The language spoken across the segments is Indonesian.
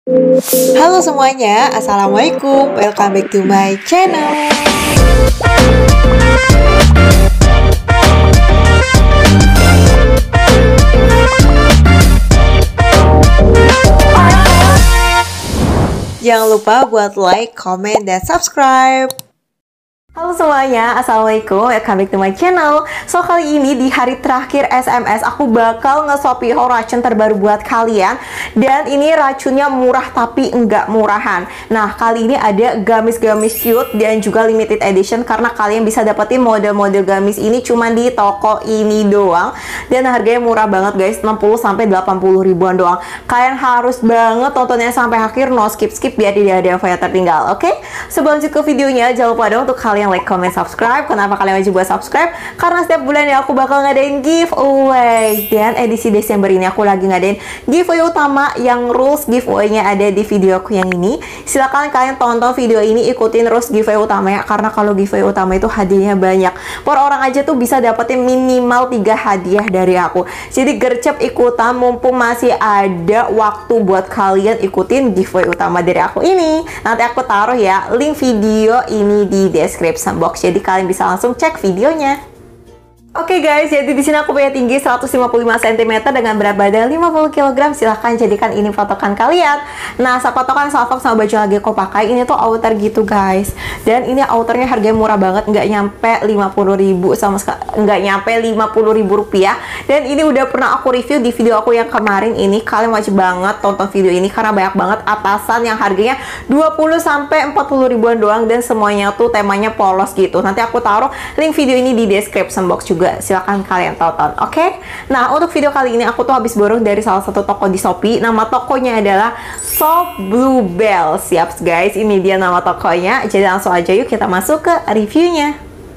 Halo semuanya, Assalamualaikum. Welcome back to my channel. Jangan lupa buat like, comment, dan subscribe. Halo semuanya, Assalamualaikum, welcome back to my channel. So kali ini di hari terakhir SMS aku bakal nge-Shopee racun terbaru buat kalian. Dan ini racunnya murah tapi enggak murahan. Nah kali ini ada gamis-gamis cute dan juga limited edition, karena kalian bisa dapetin model-model gamis ini cuma di toko ini doang. Dan harganya murah banget guys, 60-80 ribuan doang. Kalian harus banget tontonnya sampai akhir, no skip-skip biar tidak ada yang tertinggal, oke? Sebelum lanjut ke videonya, jangan lupa dong untuk kalian like, comment, subscribe. Kenapa kalian wajib buat subscribe? Karena setiap bulan aku bakal ngadain giveaway. Dan edisi Desember ini aku lagi ngadain giveaway utama, yang rules giveaway-nya ada di video aku yang ini. Silahkan kalian tonton video ini, ikutin rules giveaway utama ya. Karena kalau giveaway utama itu hadiahnya banyak. Per orang aja tuh bisa dapetin minimal 3 hadiah dari aku. Jadi gercep ikutan mumpung masih ada waktu buat kalian ikutin giveaway utama dari aku ini. Nanti aku taruh ya link video ini di description box, jadi kalian bisa langsung cek videonya. Oke guys, jadi di sini aku punya tinggi 155 cm dengan berat badan 50 kg. Silahkan jadikan ini patokan kalian. Nah, patokan salfok sama baju lagi aku pakai ini tuh outer gitu guys. Dan ini outernya harganya murah banget, nggak nyampe 50.000 sama sekali, nggak nyampe 50.000 rupiah. Dan ini udah pernah aku review di video aku yang kemarin ini. Kalian wajib banget tonton video ini karena banyak banget atasan yang harganya 20-40 ribuan doang dan semuanya tuh temanya polos gitu. Nanti aku taruh link video ini di description box juga. Silakan kalian tonton, oke? Nah, untuk video kali ini aku tuh habis borong dari salah satu toko di Shopee. Nama tokonya adalah Shop Bluebell. Siap guys, ini dia nama tokonya. Jadi langsung aja yuk kita masuk ke reviewnya.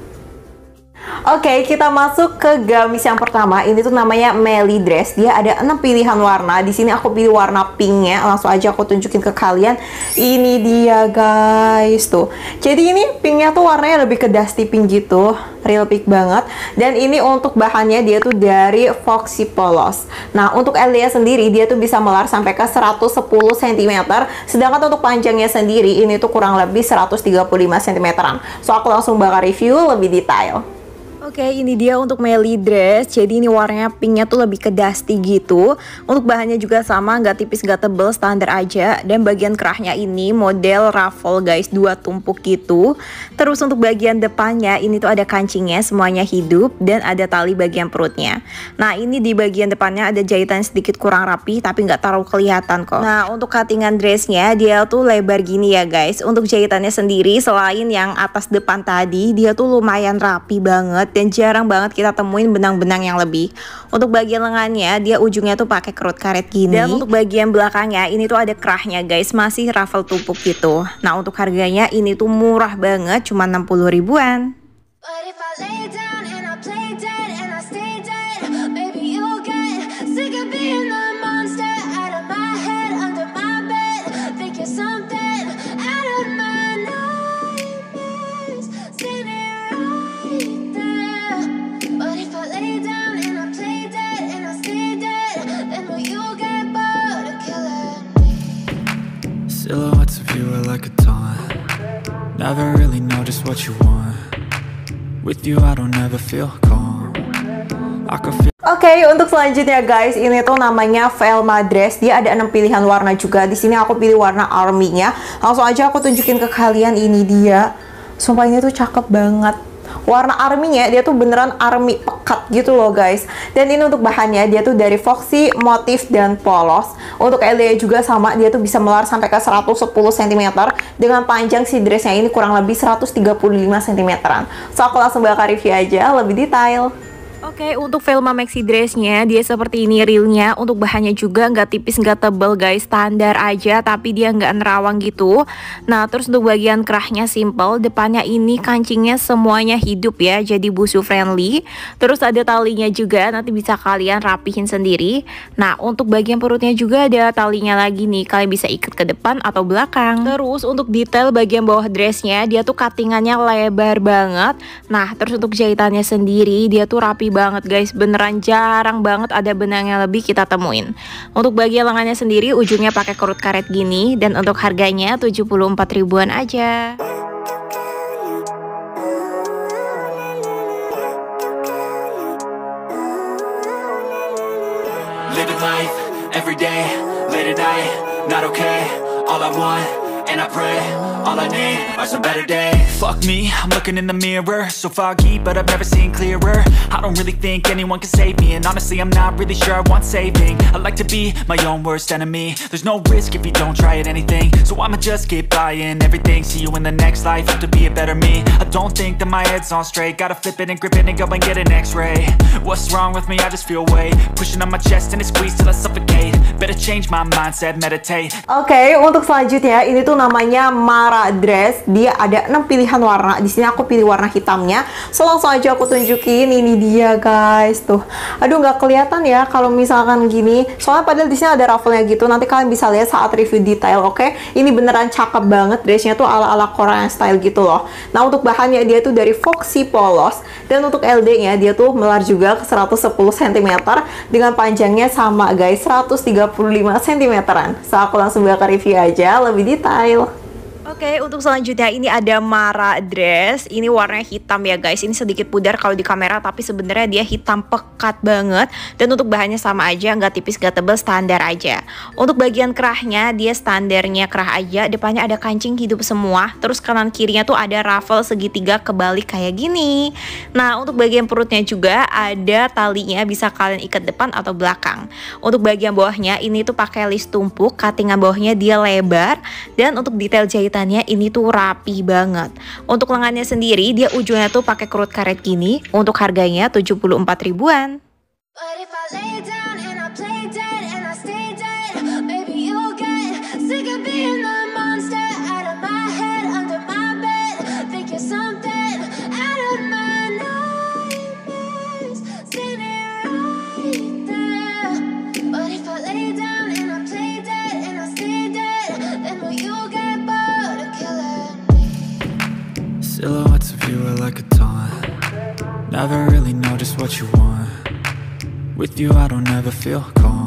Oke, kita masuk ke gamis yang pertama. Ini tuh namanya Melly Dress. Dia ada 6 pilihan warna. Di sini aku pilih warna pinknya. Langsung aja aku tunjukin ke kalian. Ini dia guys tuh. Jadi ini pinknya tuh warnanya lebih ke dusty pink gitu, real pink banget. Dan ini untuk bahannya dia tuh dari Foxy Polos. Nah untuk LD sendiri dia tuh bisa melar sampai ke 110 cm. Sedangkan untuk panjangnya sendiri ini tuh kurang lebih 135 cm-an. So aku langsung bakal review lebih detail. Oke, ini dia untuk Melly Dress. Jadi ini warnanya pinknya tuh lebih ke dusty gitu. Untuk bahannya juga sama, nggak tipis nggak tebel, standar aja. Dan bagian kerahnya ini model ruffle guys, 2 tumpuk gitu. Terus untuk bagian depannya ini tuh ada kancingnya, semuanya hidup. Dan ada tali bagian perutnya. Nah ini di bagian depannya ada jahitan sedikit kurang rapi, tapi nggak terlalu kelihatan kok. Nah untuk cuttingan dressnya dia tuh lebar gini ya guys. Untuk jahitannya sendiri selain yang atas depan tadi, dia tuh lumayan rapi banget. Dan jarang banget kita temuin benang-benang yang lebih. Untuk bagian lengannya dia ujungnya tuh pakai kerut karet gini. Dan untuk bagian belakangnya ini tuh ada kerahnya guys, masih ruffle tumpuk gitu. Nah untuk harganya ini tuh murah banget, cuma 60 ribuan. Silhouettes of you are like a taunt. Never really know just what you want. With you I don't ever feel calm. I can feel. Oke, untuk selanjutnya guys, ini tuh namanya Velma Dress. Dia ada 6 pilihan warna juga. Di sini aku pilih warna army-nya. Langsung aja aku tunjukin ke kalian, ini dia. Sumpah ini tuh cakep banget. Warna army-nya dia tuh beneran army pekat gitu loh guys. Dan ini untuk bahannya dia tuh dari Foxy motif dan polos. Untuk LD juga sama, dia tuh bisa melar sampai ke 110 cm. Dengan panjang si dressnya ini kurang lebih 135 cm-an. So aku langsung bakal review aja lebih detail. Oke, untuk Velma maxi dressnya dia seperti ini realnya. Untuk bahannya juga nggak tipis nggak tebel guys, standar aja, tapi dia nggak nerawang gitu. Nah terus untuk bagian kerahnya simple, depannya ini kancingnya semuanya hidup ya, jadi busu friendly. Terus ada talinya juga, nanti bisa kalian rapihin sendiri. Nah untuk bagian perutnya juga ada talinya lagi nih, kalian bisa ikat ke depan atau belakang. Terus untuk detail bagian bawah dressnya dia tuh cuttingannya lebar banget. Nah terus untuk jahitannya sendiri dia tuh rapi banget banget guys, beneran jarang banget ada benang yang lebih kita temuin. Untuk bagian lengannya sendiri ujungnya pakai kerut karet gini, dan untuk harganya 74 ribuan aja. Living life, every day, late at night, not okay. All I want, and I pray, all I need are some better days. Fuck me, I'm looking in the mirror, so foggy, but I've never seen clearer. I don't really think anyone can save me, and honestly I'm not really sure I want saving. I like to be my own worst enemy. There's no risk if you don't try at anything, so I'ma just keep buying everything. See you in the next life, have to be a better me. I don't think that my head's on straight, gotta flip it and grip it and go and get an x-ray. What's wrong with me? I just feel weight pushing on my chest and it squeezes till I suffocate. Better change my mindset, meditate. Oke, untuk selanjutnya ini tuh namanya Mara dress. Dia ada 6 pilihan warna. Di sini aku pilih warna hitamnya. So langsung aja aku tunjukin, ini dia guys. Tuh. Aduh, nggak kelihatan ya kalau misalkan gini. Soalnya padahal di sini ada ruffle-nya gitu. Nanti kalian bisa lihat saat review detail, oke? Ini beneran cakep banget, dressnya tuh ala-ala Korean style gitu loh. Nah, untuk bahannya dia tuh dari Foxy Polos, dan untuk LD-nya dia tuh melar juga ke 110 cm dengan panjangnya sama guys, 135 cm-an. So aku langsung bakal review aja lebih detail. Oke, untuk selanjutnya ini ada Mara dress. Ini warnanya hitam ya guys. Ini sedikit pudar kalau di kamera, tapi sebenarnya dia hitam pekat banget. Dan untuk bahannya sama aja, nggak tipis nggak tebal, standar aja. Untuk bagian kerahnya dia standarnya kerah aja. Depannya ada kancing hidup semua. Terus kanan kirinya tuh ada ruffle segitiga kebalik kayak gini. Nah, untuk bagian perutnya juga ada talinya, bisa kalian ikat depan atau belakang. Untuk bagian bawahnya ini tuh pakai list tumpuk, cuttingan bawahnya dia lebar, dan untuk detail jahitan ini tuh rapi banget. Untuk lengannya sendiri dia ujungnya tuh pakai kerut karet gini. Untuk harganya 74 ribuan. Silhouettes of you are like a taunt. Never really know just what you want. With you I don't ever feel calm.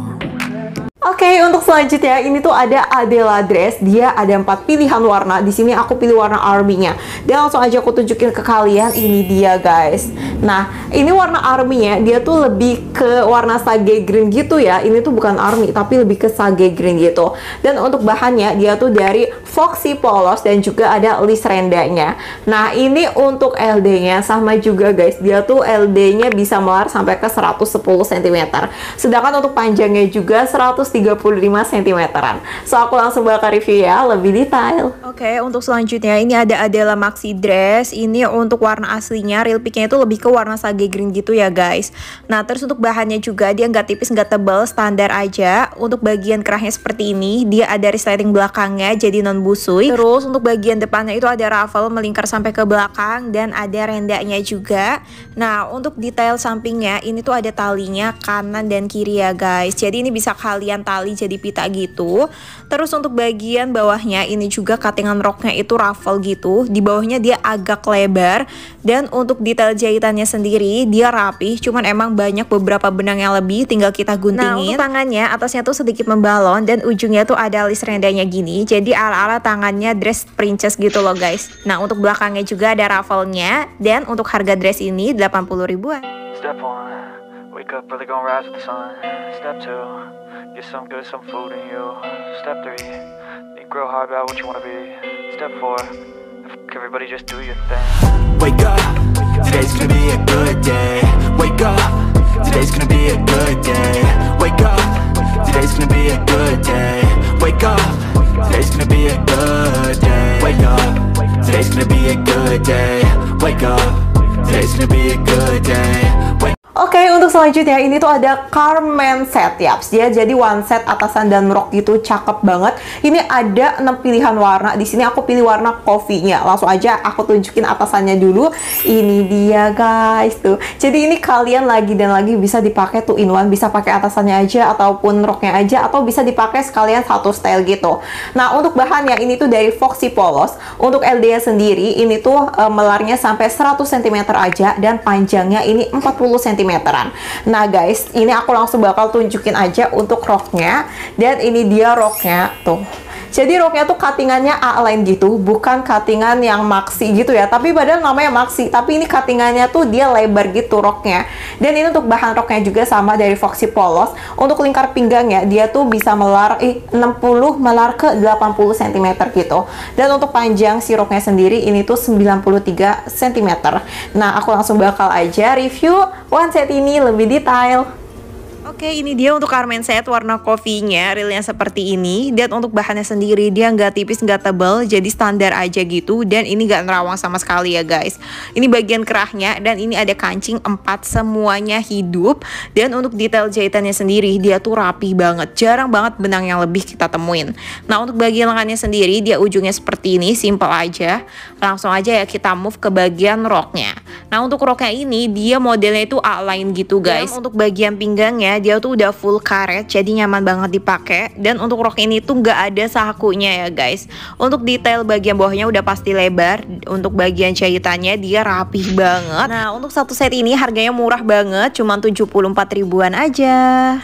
Oke, untuk selanjutnya ini tuh ada Adela dress. Dia ada 4 pilihan warna. Di sini aku pilih warna army-nya. Dan langsung aja aku tunjukin ke kalian, ini dia guys. Nah, ini warna army-nya dia tuh lebih ke warna sage green gitu ya. Ini tuh bukan army tapi lebih ke sage green gitu. Dan untuk bahannya dia tuh dari Foxy Polos dan juga ada list rendanya. Nah, ini untuk LD-nya sama juga guys. Dia tuh LD-nya bisa melar sampai ke 110 cm. Sedangkan untuk panjangnya juga 135 cm-an. So aku langsung bakal review ya lebih detail. Oke, untuk selanjutnya ini ada Adela maxi dress. Ini untuk warna aslinya, real picknya itu lebih ke warna sage green gitu ya guys. Nah, terus untuk bahannya juga dia nggak tipis nggak tebal, standar aja. Untuk bagian kerahnya seperti ini, dia ada resleting belakangnya jadi non busui. Terus untuk bagian depannya itu ada ruffle melingkar sampai ke belakang dan ada rendanya juga. Nah, untuk detail sampingnya ini tuh ada talinya kanan dan kiri ya guys. Jadi ini bisa kalian tali jadi pita gitu. Terus untuk bagian bawahnya ini juga cuttingan roknya itu ruffle gitu. Di bawahnya dia agak lebar. Dan untuk detail jahitannya sendiri dia rapih, cuman emang banyak beberapa benang yang lebih, tinggal kita guntingin. Nah, untuk tangannya atasnya tuh sedikit membalon dan ujungnya tuh ada list rendanya gini. Jadi ala-ala tangannya dress princess gitu loh guys. Nah, untuk belakangnya juga ada ruffle-nya. Dan untuk harga dress ini 80 ribuan. Step 1, wake up early, gonna rise with the sun. Step 2, get some good, some food in you. Step 3, think real hard about what you wanna be. Step 4, everybody just do your thing. Wake up, today's gonna be a good day. Wake up, today's gonna be a good day. Wake up, today's gonna be a good day. Wake up, today's gonna be a good day. Wake up, today's gonna be a good day. Wake up, today's gonna be a good day. Oke, untuk selanjutnya ini tuh ada Carmen set ya. Dia jadi one set atasan dan rok gitu, cakep banget. Ini ada 6 pilihan warna. Di sini aku pilih warna coffee-nya. Langsung aja aku tunjukin atasannya dulu. Ini dia guys tuh. Jadi ini kalian lagi dan lagi bisa dipakai tuh in one, bisa pakai atasannya aja ataupun roknya aja, atau bisa dipakai sekalian satu style gitu. Nah, untuk bahannya ini tuh dari Foxy Polos. Untuk LD-nya sendiri ini tuh melarnya sampai 100 cm aja dan panjangnya ini 40 cm-an. Nah guys, ini aku langsung bakal tunjukin aja untuk roknya. Dan ini dia roknya tuh. Jadi roknya tuh cuttingannya A-line gitu, bukan cuttingan yang maxi gitu ya. Tapi padahal namanya maxi, tapi ini cuttingannya tuh dia lebar gitu roknya. Dan ini untuk bahan roknya juga sama dari Foxy Polos. Untuk lingkar pinggangnya dia tuh bisa melar 60 melar ke 80 cm gitu. Dan untuk panjang si roknya sendiri ini tuh 93 cm. Nah, aku langsung bakal aja review one set ini lebih detail. Oke, ini dia untuk Carmen set warna coffee-nya, realnya seperti ini. Dan untuk bahannya sendiri dia nggak tipis nggak tebal, jadi standar aja gitu. Dan ini nggak nerawang sama sekali ya guys. Ini bagian kerahnya dan ini ada kancing 4, semuanya hidup. Dan untuk detail jahitannya sendiri dia tuh rapi banget, jarang banget benang yang lebih kita temuin. Nah, untuk bagian lengannya sendiri dia ujungnya seperti ini, simple aja. Langsung aja ya kita move ke bagian roknya. Nah, untuk roknya ini dia modelnya itu A-line gitu guys. Dan untuk bagian pinggangnya dia tuh udah full karet, jadi nyaman banget dipakai. Dan untuk rok ini tuh nggak ada sakunya ya guys. Untuk detail bagian bawahnya udah pasti lebar. Untuk bagian jahitannya dia rapih banget. Nah, untuk satu set ini harganya murah banget, cuma 74 ribuan aja.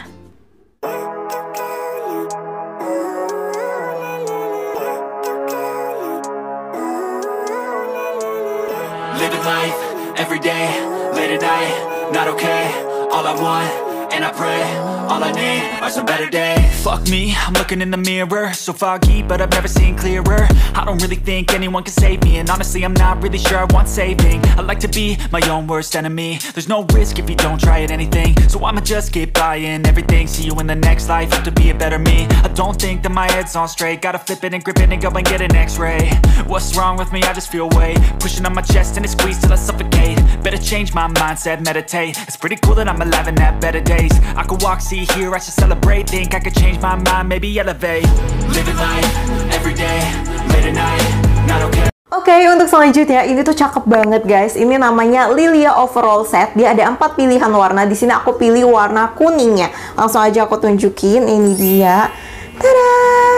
Living life, everyday, late at night, not okay. All I want, and I pray, all I need are some better days. Fuck me, I'm looking in the mirror, so foggy, but I've never seen clearer. I don't really think anyone can save me, and honestly I'm not really sure I want saving. I like to be my own worst enemy. There's no risk if you don't try at anything, so I'ma just keep buying everything. See you in the next life, have to be a better me. I don't think that my head's on straight, gotta flip it and grip it and go and get an x-ray. What's wrong with me? I just feel weight pushing on my chest and it squeezes till I suffocate. Better change my mindset, meditate. It's pretty cool that I'm alive and have better days. I could walk, see, hear, I should celebrate. Think I could change my mind, maybe elevate. Living life, everyday, late at night, not okay. Oke, untuk selanjutnya ini tuh cakep banget guys. Ini namanya Lilia Overall Set. Dia ada 4 pilihan warna. Di sini aku pilih warna kuningnya. Langsung aja aku tunjukin. Ini dia. Tada!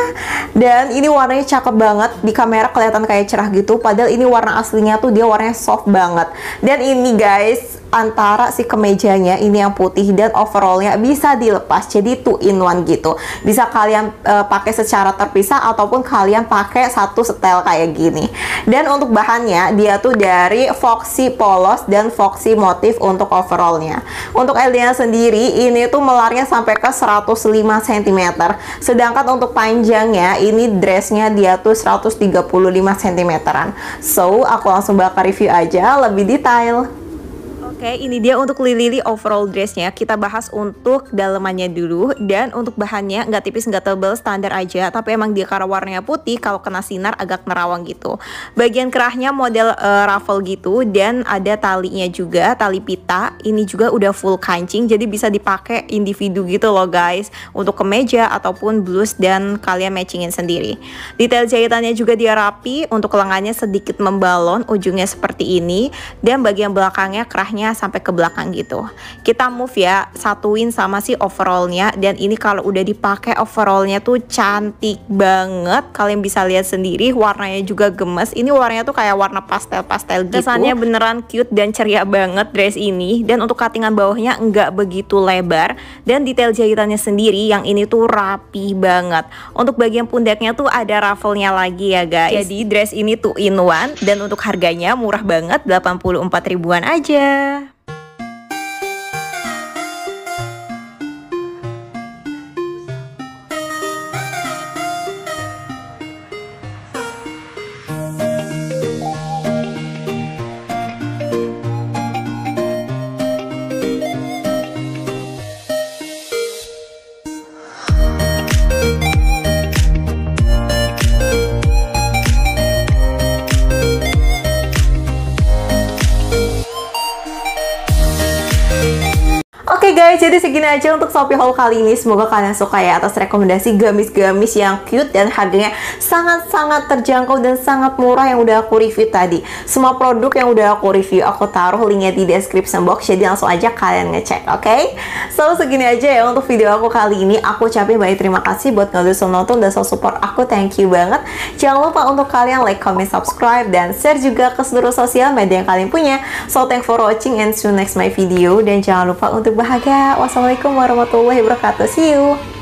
Dan ini warnanya cakep banget. Di kamera kelihatan kayak cerah gitu, padahal ini warna aslinya tuh dia warnanya soft banget. Dan ini guys, antara si kemejanya ini yang putih dan overallnya bisa dilepas, jadi 2 in 1 gitu. Bisa kalian pakai secara terpisah ataupun kalian pakai satu setel kayak gini. Dan untuk bahannya dia tuh dari Foxy Polos dan Foxy Motif untuk overallnya. Untuk LD-nya sendiri ini tuh melarnya sampai ke 105 cm. Sedangkan untuk panjangnya ini dressnya dia tuh 135 cm-an. So aku langsung bakal review aja lebih detail. Oke, ini dia untuk Lili overall dressnya. Kita bahas untuk dalemannya dulu. Dan untuk bahannya nggak tipis nggak tebal, standar aja. Tapi emang dia karena warnanya putih, kalau kena sinar agak nerawang gitu. Bagian kerahnya model ruffle gitu. Dan ada talinya juga, tali pita. Ini juga udah full kancing, jadi bisa dipakai individu gitu loh guys. Untuk kemeja ataupun blus dan kalian matchingin sendiri. Detail jahitannya juga dia rapi. Untuk lengannya sedikit membalon, ujungnya seperti ini. Dan bagian belakangnya kerahnya sampai ke belakang gitu. Kita move ya, satuin sama si overallnya. Dan ini kalau udah dipakai overallnya tuh cantik banget. Kalian bisa lihat sendiri, warnanya juga gemes. Ini warnanya tuh kayak warna pastel-pastel gitu. Kesannya beneran cute dan ceria banget dress ini. Dan untuk cuttingan bawahnya nggak begitu lebar. Dan detail jahitannya sendiri yang ini tuh rapi banget. Untuk bagian pundaknya tuh ada ruffle-nya lagi ya guys. Jadi dress ini tuh in one. Dan untuk harganya murah banget, 84 ribuan aja. guys, jadi segini aja untuk Shopee haul kali ini. Semoga kalian suka ya atas rekomendasi gamis-gamis yang cute dan harganya sangat-sangat terjangkau dan sangat murah yang udah aku review tadi. Semua produk yang udah aku review aku taruh linknya di description box, jadi langsung aja kalian ngecek, oke? So segini aja ya untuk video aku kali ini. Aku ucapin banyak terima kasih buat kalian yang nonton dan selalu support aku, thank you banget. Jangan lupa untuk kalian like, comment, subscribe, dan share juga ke seluruh sosial media yang kalian punya. So thanks for watching and see you next my video, dan jangan lupa untuk bahagia. Wassalamualaikum warahmatullahi wabarakatuh. See you.